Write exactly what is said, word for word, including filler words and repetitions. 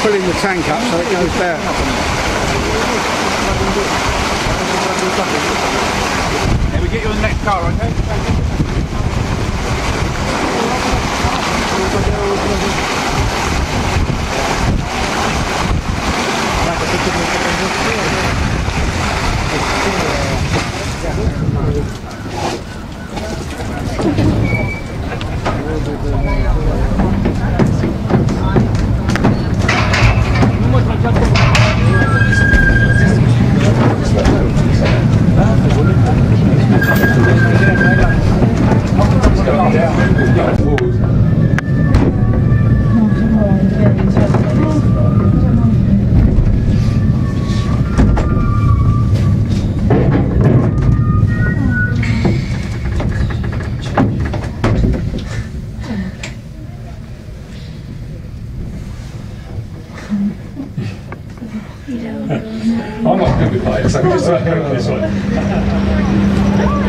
filling the tank up so it goes down. Yeah, we get you in the next car, okay? I'm not good with heights, so I can just work out this one.